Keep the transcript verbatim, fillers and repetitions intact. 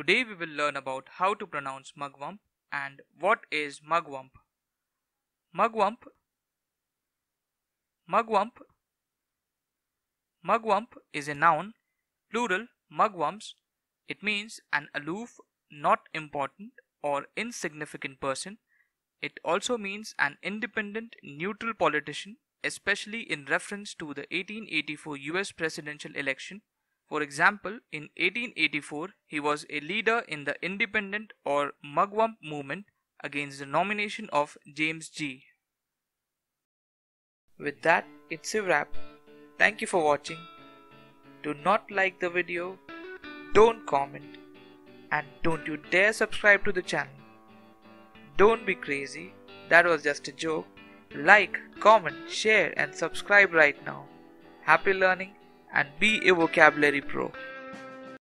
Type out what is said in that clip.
Today we will learn about how to pronounce mugwump and what is mugwump. Mugwump Mugwump Mugwump is a noun, plural mugwumps. It means an aloof, not important or insignificant person. It also means an independent, neutral politician, especially in reference to the eighteen eighty-four U S presidential election. For example, in eighteen eighty-four, he was a leader in the independent or mugwump movement against the nomination of James G. With that, it's a wrap. Thank you for watching. Do not like the video, don't comment, and don't you dare subscribe to the channel. Don't be crazy, that was just a joke. Like, comment, share and subscribe right now. Happy learning and be a vocabulary pro.